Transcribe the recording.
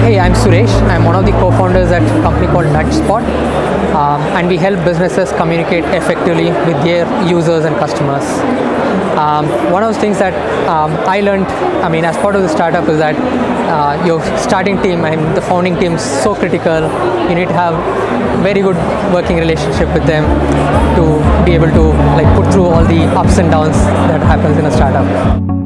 Hey, I'm Suresh. I'm one of the co-founders at a company called NudgeSpot, and we help businesses communicate effectively with their users and customers. One of the things that I learned, as part of the startup, is that your starting team and the founding team is so critical. You need to have very good working relationship with them to be able to put through all the ups and downs that happens in a startup.